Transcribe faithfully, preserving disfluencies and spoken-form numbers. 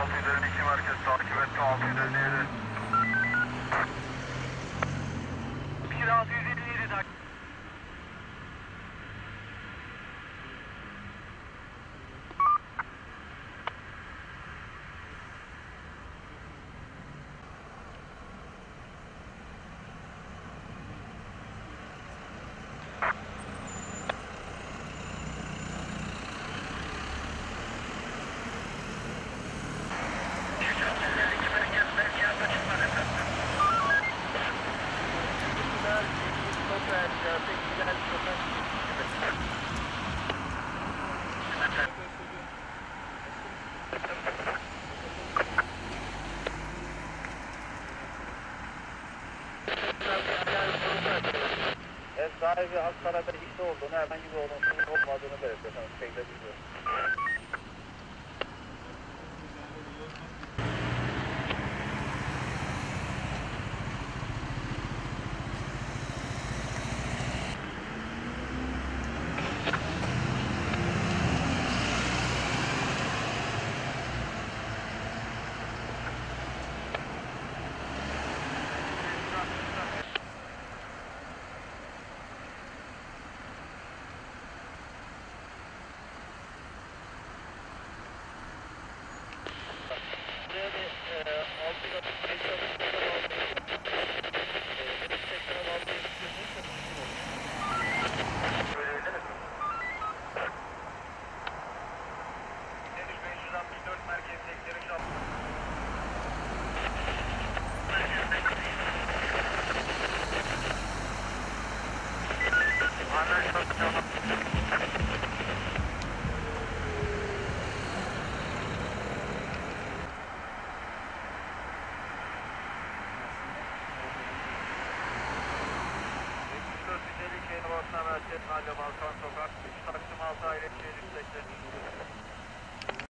altı yüz elli iki merkez takip etti altı yüz elli yedi. Bir altı yüz elli yedi takip. Ev sahibi Ankara'da işte olduğunu, herhangi bir olumsuzluk olmadığını belirtiyor. Şeyde biliyor. Buraya bir e, altı katı bir çalışmadan aldığı için e, bir sektören aldığı için çok uzun olur. Söyleyebilir mi? beş yüz altmış dört merkez sektörü şap. Anlaşıldı tamam. dört yüz elli iki Yeni Bosna Merkez Mahalle Balkan Sokak üç Taksim altı aile şehir yükseklerinde.